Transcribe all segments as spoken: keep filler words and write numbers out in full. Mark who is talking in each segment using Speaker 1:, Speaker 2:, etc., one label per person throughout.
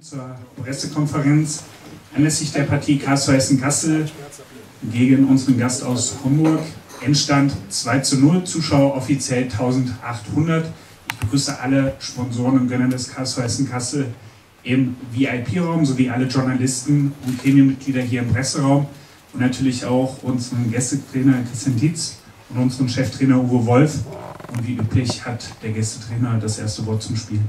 Speaker 1: Zur Pressekonferenz anlässlich der Partie K S V Hessen-Kassel gegen unseren Gast aus Homburg. Endstand zwei zu null, Zuschauer offiziell eintausendachthundert. Ich begrüße alle Sponsoren und Gönner des K S V Hessen-Kassel im V I P-Raum sowie alle Journalisten und Gremienmitglieder hier im Presseraum und natürlich auch unseren Gästetrainer Christian Dietz und unseren Cheftrainer Uwe Wolf. Und wie üblich hat der Gästetrainer das erste Wort zum Spiel.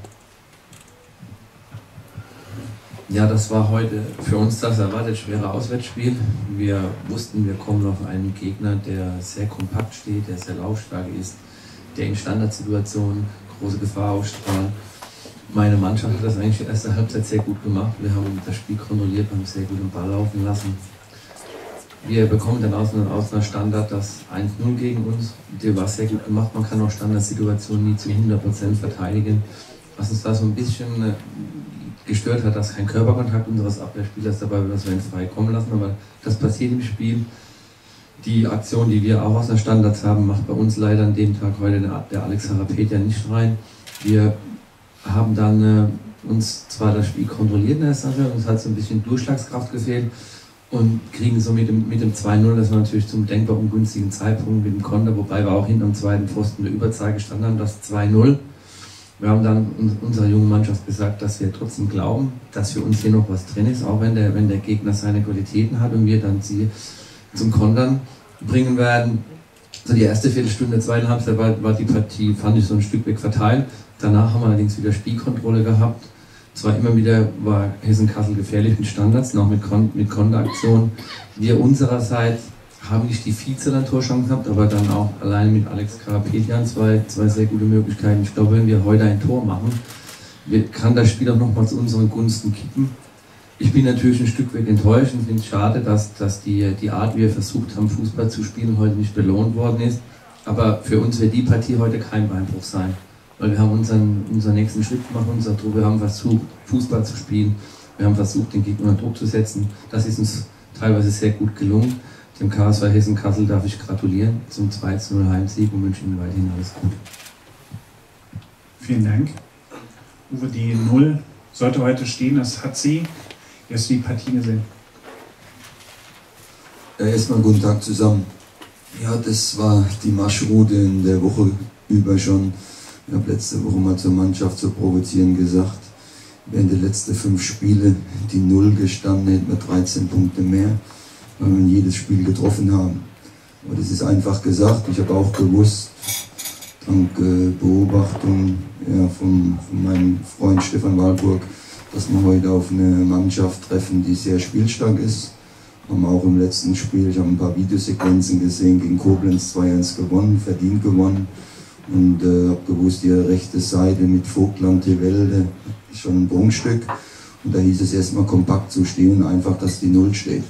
Speaker 2: Ja, das war heute für uns das erwartet schwere Auswärtsspiel. Wir wussten, wir kommen auf einen Gegner, der sehr kompakt steht, der sehr laufstark ist, der in Standardsituationen große Gefahr ausstrahlt. Meine Mannschaft hat das eigentlich die erste Halbzeit sehr gut gemacht. Wir haben das Spiel kontrolliert, haben sehr gut den Ball laufen lassen. Wir bekommen dann aus einer, aus einer Standard das eins null gegen uns. Der war sehr gut gemacht. Man kann auch Standardsituationen nie zu hundert Prozent verteidigen. Was uns da so ein bisschen gestört hat, dass kein Körperkontakt unseres Abwehrspielers dabei war, dass wir ihn frei kommen lassen, aber das passiert im Spiel. Die Aktion, die wir auch aus der Standards haben, macht bei uns leider an dem Tag heute der Alex Harapetia nicht rein. Wir haben dann äh, uns zwar das Spiel kontrolliert in der Sache, uns hat so ein bisschen Durchschlagskraft gefehlt und kriegen so mit dem, mit dem zwei null, das war natürlich zum denkbar ungünstigen Zeitpunkt mit dem Konter, wobei wir auch hinter dem zweiten Pfosten der Überzahl gestanden haben, das zwei null. Wir haben dann unserer jungen Mannschaft gesagt, dass wir trotzdem glauben, dass für uns hier noch was drin ist, auch wenn der, wenn der Gegner seine Qualitäten hat und wir dann sie zum Kontern bringen werden. So die erste Viertelstunde, zweite Halbzeit war, war die Partie, fand ich so ein Stück weg verteilt. Danach haben wir allerdings wieder Spielkontrolle gehabt. Zwar immer wieder war Hessen-Kassel gefährlich mit Standards, noch mit, Kon mit Konteraktionen. Wir unsererseits haben nicht die Vize-Torchancen gehabt, aber dann auch allein mit Alex Karapetian zwei, zwei sehr gute Möglichkeiten. Ich glaube, wenn wir heute ein Tor machen, kann das Spiel auch nochmal zu unseren Gunsten kippen. Ich bin natürlich ein Stück weit enttäuscht und finde es schade, dass, dass die, die Art, wie wir versucht haben, Fußball zu spielen, heute nicht belohnt worden ist. Aber für uns wird die Partie heute kein Beinbruch sein, weil wir haben unseren, unseren nächsten Schritt gemacht, unser Tor. Wir haben versucht, Fußball zu spielen, wir haben versucht, den Gegner unter Druck zu setzen. Das ist uns teilweise sehr gut gelungen. Dem K S V Hessen-Kassel darf ich gratulieren zum zwei zu null Heimsieg und wünsche Ihnen weiterhin alles Gute.
Speaker 1: Vielen Dank. Uwe, die Null sollte heute stehen, das hat sie. Wie hast du die Partie gesehen?
Speaker 3: Ja, erstmal guten Tag zusammen. Ja, das war die Marschroute in der Woche über schon. Ich habe letzte Woche mal zur Mannschaft zu provozieren gesagt, während der letzten fünf Spiele die Null gestanden, hätten wir dreizehn Punkte mehr, weil wir jedes Spiel getroffen haben. Aber das ist einfach gesagt. Ich habe auch gewusst, dank äh, Beobachtung ja, von, von meinem Freund Stefan Walburg, dass wir heute auf eine Mannschaft treffen, die sehr spielstark ist. Haben auch im letzten Spiel, ich habe ein paar Videosequenzen gesehen, gegen Koblenz zwei eins gewonnen, verdient gewonnen. Und äh, habe gewusst, die rechte Seite mit Vogtland, Tewelde ist schon ein Prunkstück. Und da hieß es erstmal kompakt zu stehen, einfach, dass die Null steht.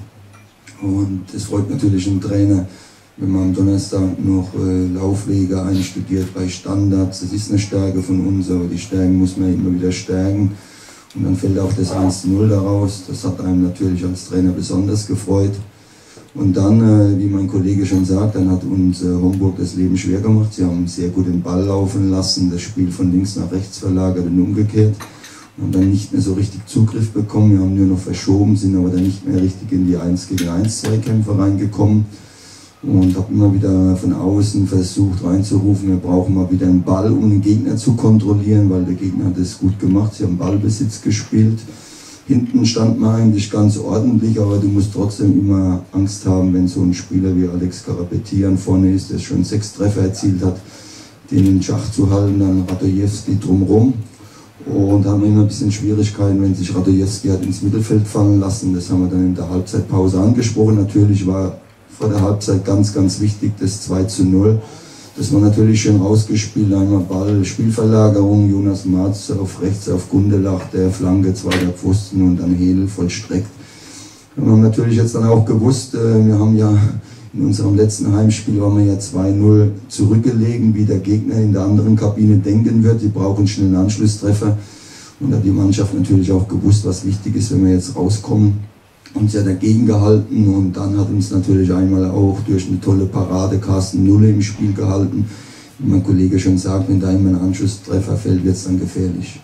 Speaker 3: Und es freut natürlich einen Trainer, wenn man am Donnerstag noch äh, Laufwege einstudiert bei Standards. Das ist eine Stärke von uns, aber die Stärken muss man immer wieder stärken. Und dann fällt auch das eins zu null daraus. Das hat einem natürlich als Trainer besonders gefreut. Und dann, äh, wie mein Kollege schon sagt, dann hat uns äh, Homburg das Leben schwer gemacht. Sie haben sehr gut den Ball laufen lassen, das Spiel von links nach rechts verlagert und umgekehrt. Und dann nicht mehr so richtig Zugriff bekommen. Wir haben nur noch verschoben, sind aber dann nicht mehr richtig in die eins gegen eins Zweikämpfe reingekommen. Und habe immer wieder von außen versucht reinzurufen, wir brauchen mal wieder einen Ball, um den Gegner zu kontrollieren, weil der Gegner hat es gut gemacht. Sie haben Ballbesitz gespielt. Hinten stand man eigentlich ganz ordentlich, aber du musst trotzdem immer Angst haben, wenn so ein Spieler wie Alex Karapetian vorne ist, der schon sechs Treffer erzielt hat, den in Schach zu halten, dann Ratojewski drumherum. Und haben immer ein bisschen Schwierigkeiten, wenn sich Ratojewski hat ins Mittelfeld fallen lassen. Das haben wir dann in der Halbzeitpause angesprochen. Natürlich war vor der Halbzeit ganz, ganz wichtig das zwei zu null. Das war natürlich schön rausgespielt. Einmal Ball, Spielverlagerung, Jonas Marz auf rechts auf Gundelach, der Flanke, zweiter Pfosten und dann Hedel vollstreckt. Wir haben natürlich jetzt dann auch gewusst, wir haben ja in unserem letzten Heimspiel waren wir ja zwei null zurückgelegen, wie der Gegner in der anderen Kabine denken wird. Die brauchen schnell einen Anschlusstreffer. Und da hat die Mannschaft natürlich auch gewusst, was wichtig ist, wenn wir jetzt rauskommen. Und sie hat dagegen gehalten und dann hat uns natürlich einmal auch durch eine tolle Parade Carsten Nulle im Spiel gehalten. Wie mein Kollege schon sagt, wenn da immer ein Anschlusstreffer fällt, wird es dann gefährlich. Ich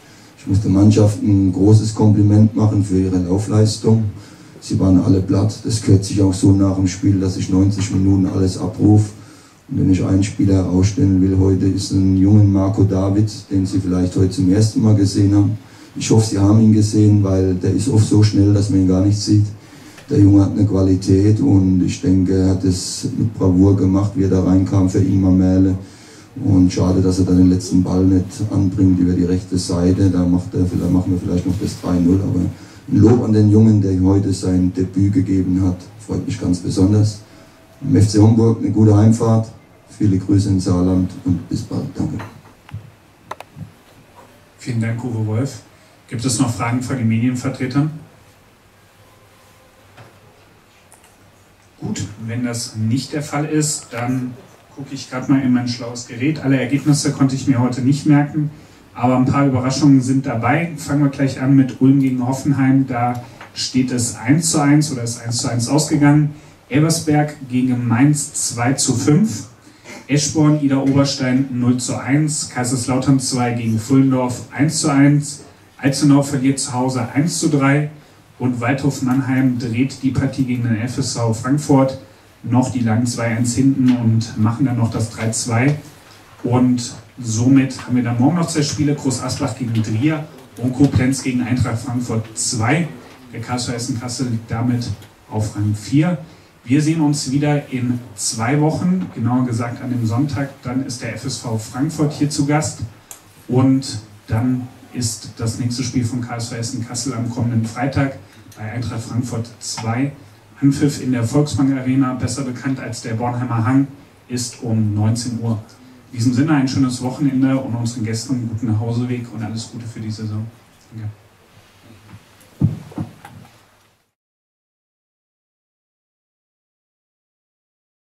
Speaker 3: muss der Mannschaft ein großes Kompliment machen für ihre Laufleistung. Sie waren alle platt. Das gehört sich auch so nach dem Spiel, dass ich neunzig Minuten alles abrufe. Und wenn ich einen Spieler herausstellen will heute, ist ein junger Marco David, den Sie vielleicht heute zum ersten Mal gesehen haben. Ich hoffe, Sie haben ihn gesehen, weil der ist oft so schnell, dass man ihn gar nicht sieht. Der Junge hat eine Qualität und ich denke, er hat es mit Bravour gemacht, wie er da reinkam für Ingmar Mähle. Und schade, dass er dann den letzten Ball nicht anbringt über die rechte Seite. Da macht er, vielleicht machen wir vielleicht noch das drei null. Aber ein Lob an den Jungen, der heute sein Debüt gegeben hat, freut mich ganz besonders. Im F C Homburg eine gute Heimfahrt. Viele Grüße ins Saarland und bis bald. Danke.
Speaker 1: Vielen Dank, Uwe Wolf. Gibt es noch Fragen von den Medienvertretern? Gut, wenn das nicht der Fall ist, dann gucke ich gerade mal in mein schlaues Gerät. Alle Ergebnisse konnte ich mir heute nicht merken, aber ein paar Überraschungen sind dabei. Fangen wir gleich an mit Ulm gegen Hoffenheim. Da steht es eins zu eins oder ist eins zu eins ausgegangen. Elversberg gegen Mainz zwei zu fünf. Eschborn, Ida Oberstein null zu eins. Kaiserslautern zwei gegen Pfullendorf eins zu eins. Alzenau verliert zu Hause eins zu drei. Und Waldhof Mannheim dreht die Partie gegen den F S V Frankfurt noch die langen zwei eins hinten und machen dann noch das drei zwei. Und somit haben wir dann morgen noch zwei Spiele, Groß Asbach gegen Trier und Koblenz gegen Eintracht Frankfurt zwei. Der K S V Essen Kassel liegt damit auf Rang vier. Wir sehen uns wieder in zwei Wochen, genauer gesagt an dem Sonntag. Dann ist der F S V Frankfurt hier zu Gast und dann ist das nächste Spiel von K S V Essen Kassel am kommenden Freitag bei Eintracht Frankfurt zwei. Anpfiff in der Volksbank Arena, besser bekannt als der Bornheimer Hang, ist um neunzehn Uhr. In diesem Sinne ein schönes Wochenende und unseren Gästen einen guten Nachhauseweg und alles Gute für die Saison. Danke.